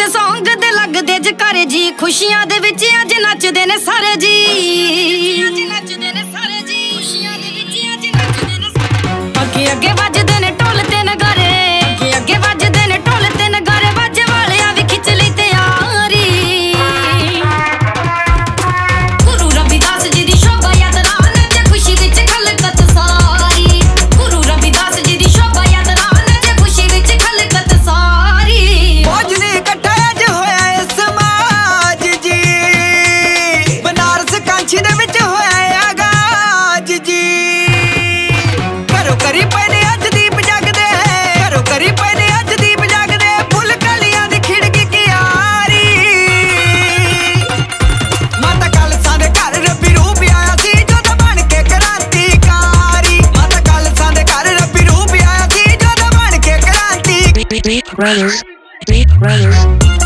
Song दे लगदे जकारे जी, खुशियां दे विच अज नचदे ने सारे जी। अगे अगे वजदे ने ढोल ते नगारे, अगे अगे वजदे ने ढोल ते नगारे, बाजे वालियां भी खिच लई तैयारी। गुरु रविदास जी दी शोभा यात्रा नचे खुशी विच खलकत सारी। गुरु रविदास जी दी शोभा यात्रा नचे खुशी विच खलकत सारी। भोजनी इकट्ठा अज होया है समाज जी, बनारस कांछी दे विच होया है आगाज जी। घरों करी पैने अज दीप जगदे, घरों करी पैने अज दीप जगदे, फुल कलियां दी खिड़की क्यारी। माता खालसा दे घर रब्बी रूप आया सी, जोधा बन के क्रांतिकारी। माता खालसा दे घर रब्बी रूप आया सी, जोधा बन के क्रांति। Beat Brothers.